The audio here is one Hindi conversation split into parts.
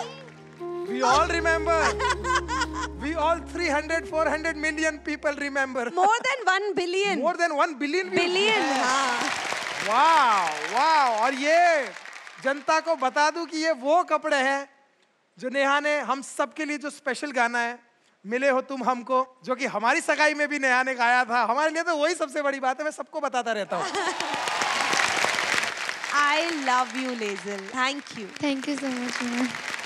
We all remember. We all 300, 400 million people remember. More than 1 billion. More than 1 billion. Billion, हाँ. Wow, wow. और ये जनता को बता दूं कि ये वो कपड़े हैं जो नेहा ने हम सब के लिए जो स्पेशल गाना है मिले हो तुम हमको, जो कि हमारी सगाई में भी नेहा ने गाया था. हमारे लिए तो वही सबसे बड़ी बात है. मैं सबको बताता रहता हूँ. I love you, Laisel. Thank you. Thank you so much, Neha.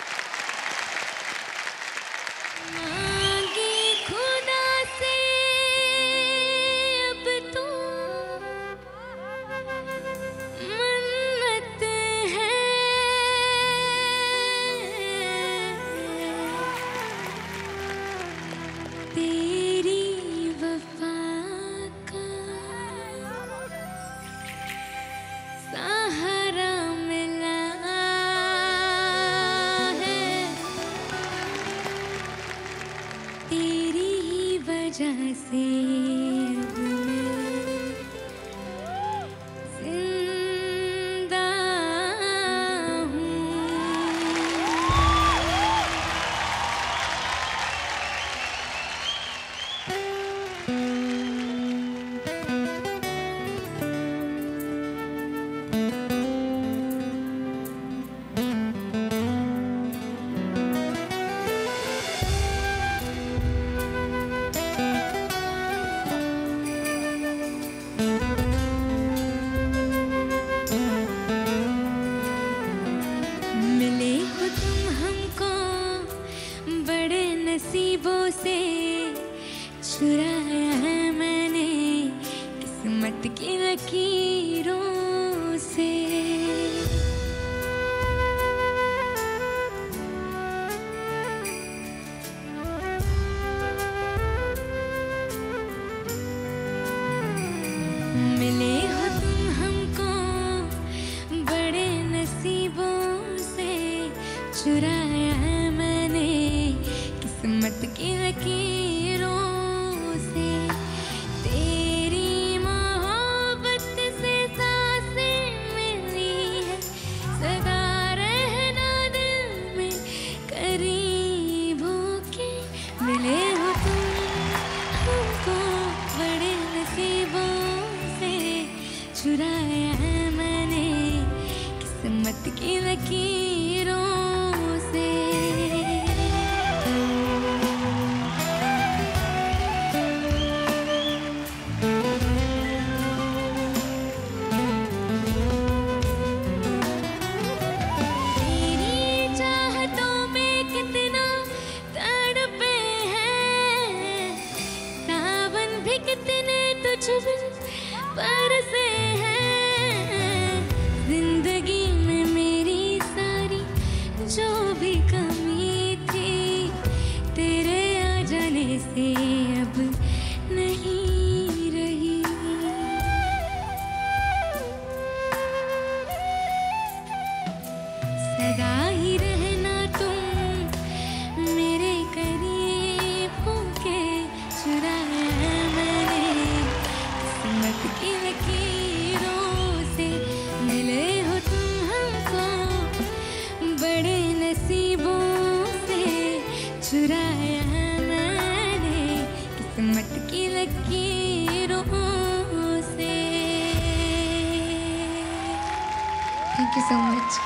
Thank you so much.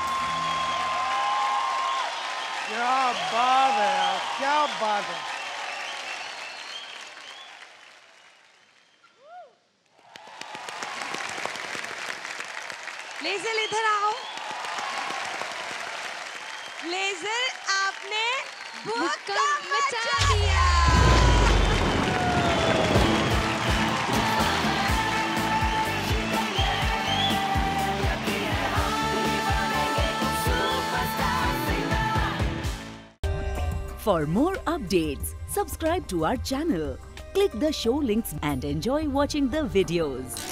क्या बात है यार, क्या बात है. लेज़ल इधर आओ. लेज़ल आपने भूकंप मचा दिया. For more updates, subscribe to our channel, click the show links and enjoy watching the videos.